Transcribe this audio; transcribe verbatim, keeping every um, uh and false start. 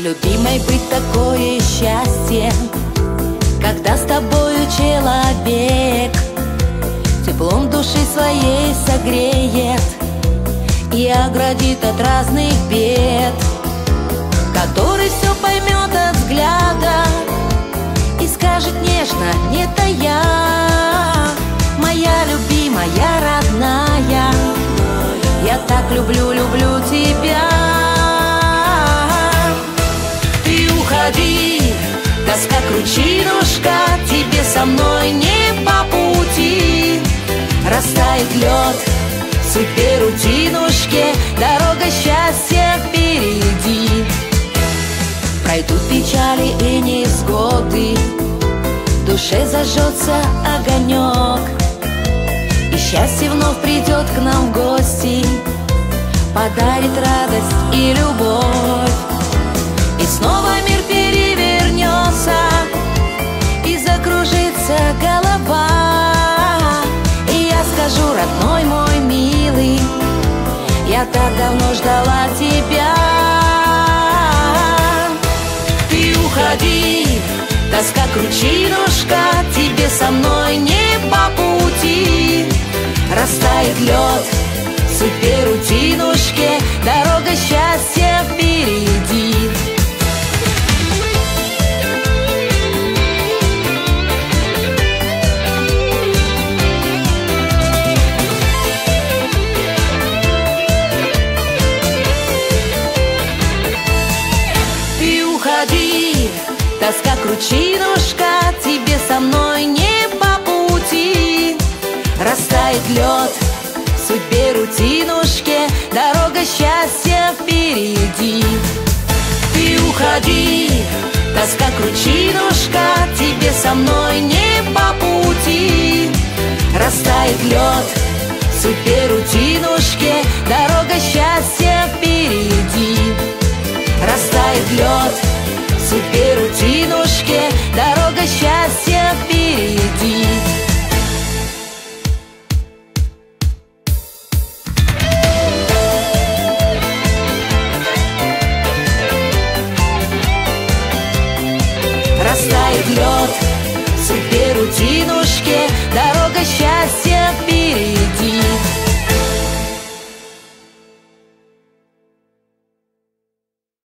любимой быть такое счастье, когда с тобою человек теплом души своей согреет и оградит от разных бед, который все поймет от взгляда и скажет нежно: это я, моя любимая, родная, я так люблю, люблю тебя. Ты уходи, тоска кручинушка, тебе со мной не по пути. Растает лед в судьбе рутинушке, дорога счастья впереди. Пройдут печали и невзгоды, в душе зажжется огонек, и счастье вновь придет к нам в гости, подарит радость и любовь. И снова мир перевернется, и закружится голова, и я скажу: родной мой милый, я так давно ждала тебя. Ты уходи, тоска кручинушка, тебе со мной не по пути. Растает лед в судьбе рутинушке, дорога счастья впереди. Ты уходи, тоска кручинушка, тебе со мной не по пути. Растает лед в судьбе рутинушке, дорога счастья впереди. Ты уходи, тоска кручинушка, тебе со мной не по пути. Растает лед в судьбе рутинушке, дорога счастья впереди.